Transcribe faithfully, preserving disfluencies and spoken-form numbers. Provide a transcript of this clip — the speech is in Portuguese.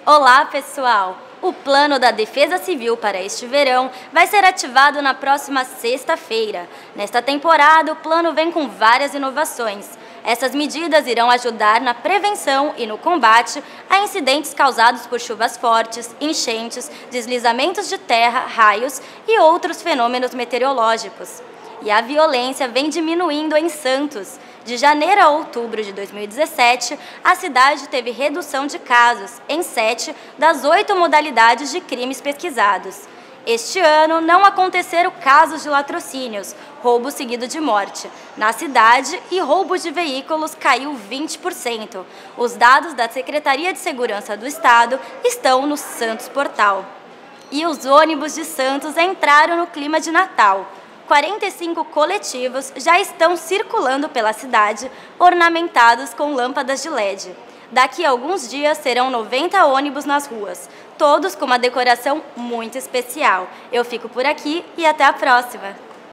Olá, pessoal! O Plano da Defesa Civil para este verão vai ser ativado na próxima sexta-feira. Nesta temporada, o plano vem com várias inovações. Essas medidas irão ajudar na prevenção e no combate a incidentes causados por chuvas fortes, enchentes, deslizamentos de terra, raios e outros fenômenos meteorológicos. E a violência vem diminuindo em Santos. De janeiro a outubro de dois mil e dezessete, a cidade teve redução de casos em sete das oito modalidades de crimes pesquisados. Este ano não aconteceram casos de latrocínios, roubo seguido de morte, na cidade, e roubo de veículos caiu vinte por cento. Os dados da Secretaria de Segurança do Estado estão no Santos Portal. E os ônibus de Santos entraram no clima de Natal. quarenta e cinco coletivos já estão circulando pela cidade, ornamentados com lâmpadas de L E D. Daqui a alguns dias serão noventa ônibus nas ruas, todos com uma decoração muito especial. Eu fico por aqui e até a próxima!